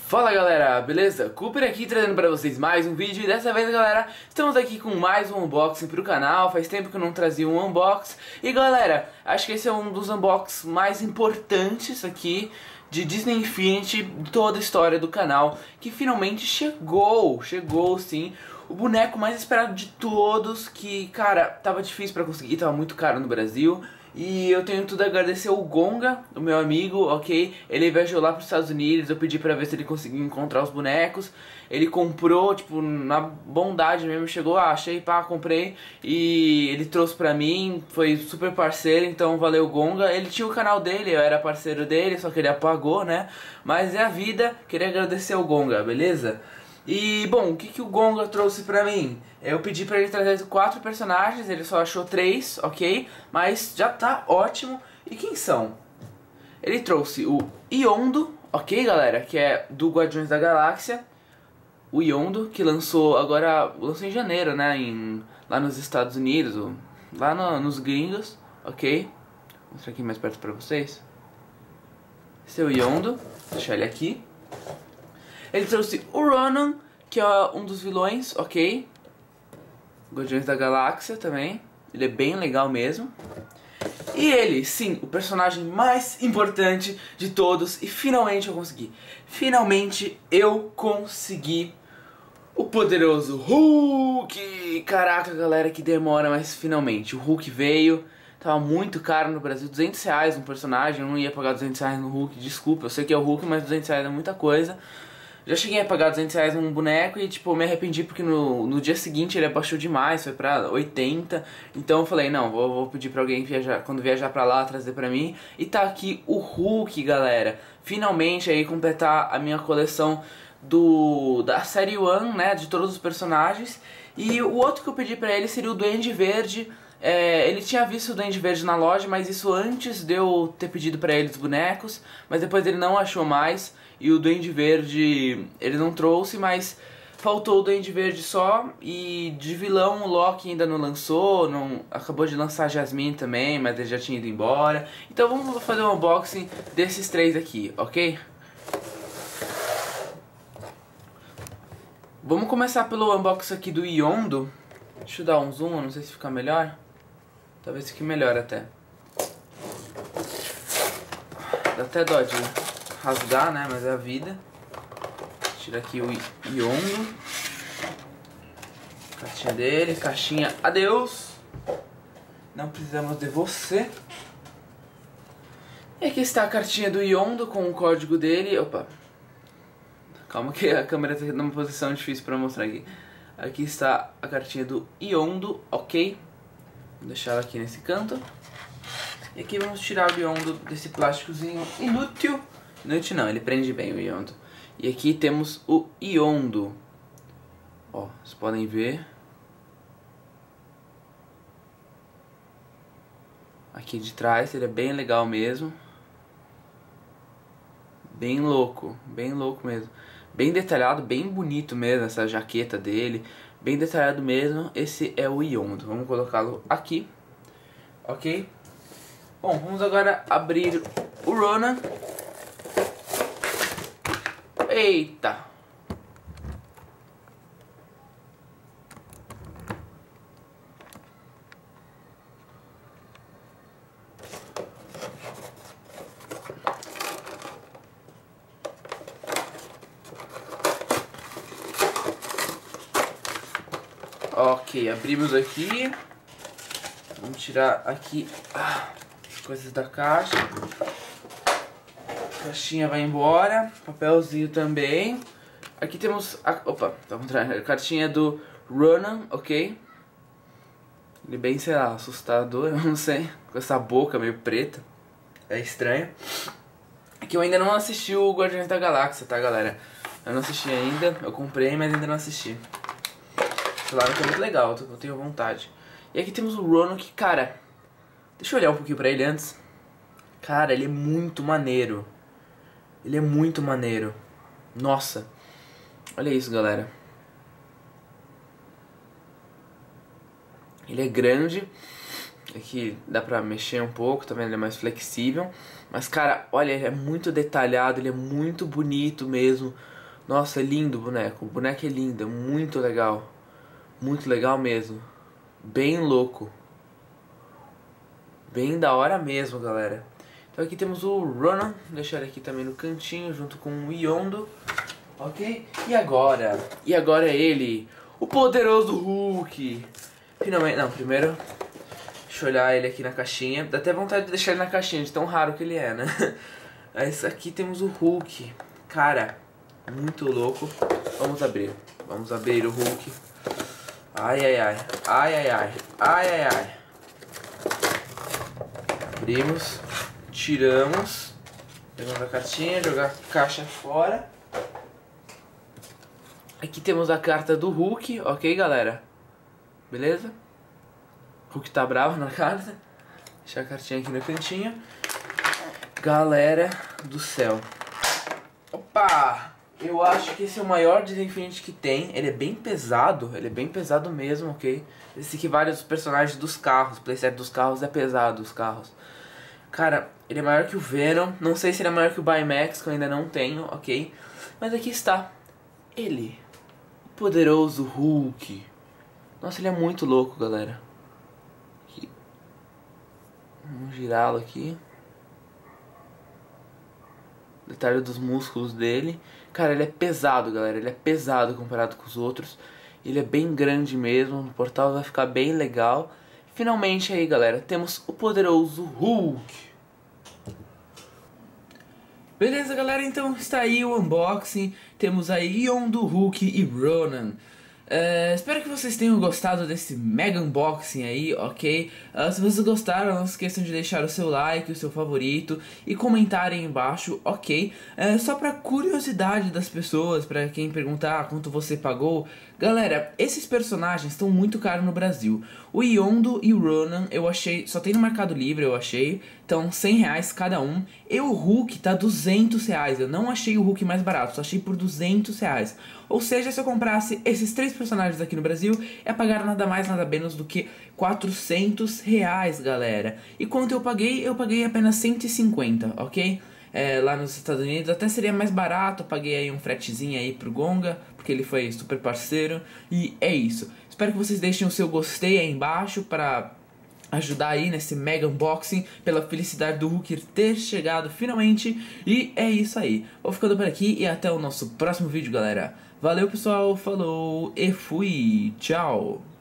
Fala galera, beleza? Cooper aqui trazendo pra vocês mais um vídeo e dessa vez galera, estamos aqui com mais um unboxing pro canal. Faz tempo que eu não trazia um unboxing. E galera, acho que esse é um dos unboxings mais importantes aqui de Disney Infinity, de toda a história do canal, que finalmente chegou sim. O boneco mais esperado de todos, que cara, tava difícil pra conseguir, tava muito caro no Brasil. E eu tenho tudo a agradecer o Gonga, o meu amigo, ok? Ele viajou lá para os Estados Unidos, eu pedi pra ver se ele conseguia encontrar os bonecos. Ele comprou, tipo, na bondade mesmo, chegou, achei, pá, comprei. E ele trouxe pra mim, foi super parceiro, então valeu Gonga. Ele tinha o canal dele, eu era parceiro dele, só que ele apagou, né? Mas é a vida, queria agradecer o Gonga, beleza? E, bom, o que o Gonga trouxe pra mim? Eu pedi pra ele trazer 4 personagens, ele só achou 3, ok? Mas já tá ótimo. E quem são? Ele trouxe o Yondo, ok, galera? Que é do Guardiões da Galáxia. O Yondo, que lançou em janeiro, né? Lá nos Estados Unidos, lá nos gringos, ok? Vou mostrar aqui mais perto pra vocês. Esse é o Yondo, vou deixar ele aqui. Ele trouxe o Ronan, que é um dos vilões, ok? Guardiões da Galáxia também. Ele é bem legal mesmo. E ele, sim, o personagem mais importante de todos. E finalmente eu consegui. Finalmente eu consegui o poderoso Hulk. Caraca, galera, que demora, mas finalmente. O Hulk veio. Tava muito caro no Brasil, R$200 um personagem. Eu não ia pagar R$200 no Hulk, desculpa. Eu sei que é o Hulk, mas R$200 é muita coisa. Já cheguei a pagar R$200 num boneco e tipo, me arrependi porque no dia seguinte ele abaixou demais, foi pra 80. Então eu falei, não, vou pedir pra alguém viajar, quando viajar pra lá, trazer pra mim. E tá aqui o Hulk, galera. Finalmente aí completar a minha coleção da série One, né, de todos os personagens. E o outro que eu pedi pra ele seria o Duende Verde. Ele tinha visto o Duende Verde na loja, mas isso antes de eu ter pedido pra ele os bonecos. Mas depois ele não achou mais. E o Duende Verde ele não trouxe, mas faltou o Duende Verde só. E de vilão o Loki ainda não lançou, acabou de lançar a Jasmine também, mas ele já tinha ido embora. Então vamos fazer um unboxing desses 3 aqui, ok? Vamos começar pelo unboxing aqui do Yondo. Deixa eu dar um zoom, não sei se fica melhor. Talvez fique melhor até. Dá até dó de rasgar, né? Mas é a vida. Tira aqui o Yondo. Caixinha dele, caixinha adeus. Não precisamos de você. E aqui está a cartinha do Yondo com o código dele. Opa. Calma que a câmera está numa posição difícil para mostrar aqui. Aqui está a cartinha do Yondo, ok? Vou deixar ela aqui nesse canto. E aqui vamos tirar o Yondo desse plásticozinho inútil. Inútil não, ele prende bem o Yondo. E aqui temos o Yondo. Ó, vocês podem ver. Aqui de trás, ele é bem legal mesmo. Bem louco mesmo. Bem detalhado, bem bonito mesmo essa jaqueta dele. Bem detalhado mesmo. Esse é o Yondo. Vamos colocá-lo aqui. Ok? Bom, vamos agora abrir o Ronan. Eita! Ok, abrimos aqui. Vamos tirar aqui as coisas da caixa. A caixinha vai embora. Papelzinho também. Aqui temos opa, tá ao contrário. A cartinha do Ronan, ok? Ele é bem, sei lá, assustador, eu não sei. Com essa boca meio preta. É estranho. Aqui eu ainda não assisti o Guardiões da Galáxia, tá, galera? Eu não assisti ainda. Eu comprei, mas ainda não assisti. Claro que é muito legal, eu tenho vontade. E aqui temos o Ronan que, cara, deixa eu olhar um pouquinho pra ele antes. Cara, ele é muito maneiro. Ele é muito maneiro. Nossa. Olha isso, galera. Ele é grande. Aqui dá pra mexer um pouco, também ele é mais flexível. Mas, cara, olha, ele é muito detalhado, ele é muito bonito mesmo. Nossa, é lindo o boneco é lindo, é muito legal mesmo, bem louco, bem da hora mesmo, galera. Então aqui temos o Ronan, vou deixar ele aqui também no cantinho, junto com o Yondo, ok? E agora é ele, o poderoso Hulk. Finalmente, não, primeiro, deixa eu olhar ele aqui na caixinha, dá até vontade de deixar ele na caixinha, de tão raro que ele é, né? Mas aqui temos o Hulk, cara, muito louco. Vamos abrir o Hulk. Ai, ai, ai, ai, ai, ai, ai, ai, ai. Abrimos, tiramos, pegamos a cartinha, jogar a caixa fora. Aqui temos a carta do Hulk, ok, galera? Beleza? Hulk tá bravo na carta. Deixar a cartinha aqui no cantinho. Galera do céu. Opa! Eu acho que esse é o maior Infinity que tem. Ele é bem pesado mesmo, ok? Esse equivale aos personagens dos carros. O playset dos carros é pesado, os carros. Cara, ele é maior que o Venom. Não sei se ele é maior que o Baymax, que eu ainda não tenho, ok? Mas aqui está. Ele. O poderoso Hulk. Nossa, ele é muito louco, galera. Aqui. Vamos girá-lo aqui. Detalhe dos músculos dele. Cara, ele é pesado, galera. Ele é pesado comparado com os outros. Ele é bem grande mesmo. O portal vai ficar bem legal. Finalmente aí, galera, temos o poderoso Hulk. Beleza, galera, então está aí o unboxing. Temos aí Yondo, Hulk e Ronan. Espero que vocês tenham gostado desse mega unboxing aí, ok? Se vocês gostaram, não se esqueçam de deixar o seu like, o seu favorito e comentarem aí embaixo, ok? Só pra curiosidade das pessoas, pra quem perguntar quanto você pagou. Galera, esses personagens estão muito caros no Brasil. O Yondo e o Ronan eu achei, só tem no Mercado Livre eu achei, então R$100 cada um. E o Hulk tá R$200, eu não achei o Hulk mais barato, só achei por R$200. Ou seja, se eu comprasse esses 3 personagens aqui no Brasil, ia pagar nada mais, nada menos do que R$400, galera. E quanto eu paguei? Eu paguei apenas 150, ok? Lá nos Estados Unidos até seria mais barato, eu paguei aí um fretezinho aí pro Gonga, porque ele foi super parceiro. E é isso. Espero que vocês deixem o seu gostei aí embaixo para ajudar aí nesse mega unboxing, pela felicidade do Hulk ter chegado finalmente. E é isso aí. Vou ficando por aqui e até o nosso próximo vídeo, galera. Valeu, pessoal, falou e fui, tchau!